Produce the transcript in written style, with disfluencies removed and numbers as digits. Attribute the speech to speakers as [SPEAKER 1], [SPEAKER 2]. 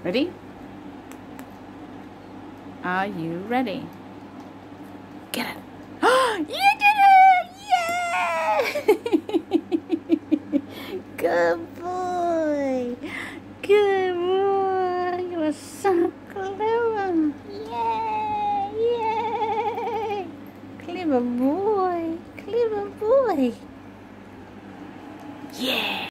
[SPEAKER 1] Ready? Are you ready? Get it. You did it! Yeah! Good boy. Good boy. You are so clever. Yay! Yay! Clever boy. Clever boy. Yeah!